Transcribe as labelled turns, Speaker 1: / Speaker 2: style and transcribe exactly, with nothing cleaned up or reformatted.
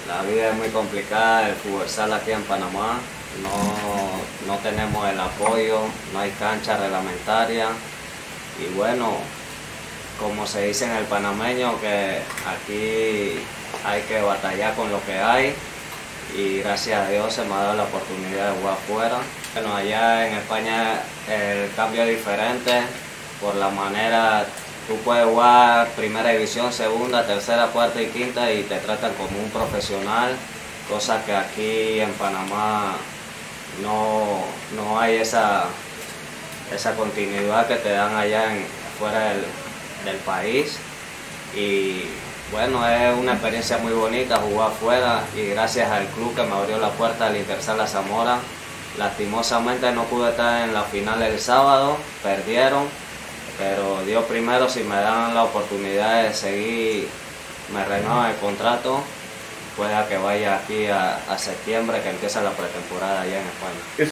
Speaker 1: La vida es muy complicada, el futsal aquí en Panamá, no, no tenemos el apoyo, no hay cancha reglamentaria y bueno, como se dice en el panameño, que aquí hay que batallar con lo que hay y gracias a Dios se me ha dado la oportunidad de jugar afuera. Bueno, allá en España el cambio es diferente por la manera. Tú puedes jugar primera división, segunda, tercera, cuarta y quinta y te tratan como un profesional, cosa que aquí en Panamá no, no hay esa, esa continuidad que te dan allá en, fuera del, del país. Y bueno, es una experiencia muy bonita jugar afuera y gracias al club que me abrió la puerta al Intersal La Zamora. Lastimosamente no pude estar en la final el sábado, perdieron. Pero Dios primero, si me dan la oportunidad de seguir, me renuevan el contrato, pueda que vaya aquí a, a septiembre, que empieza la pretemporada allá en España.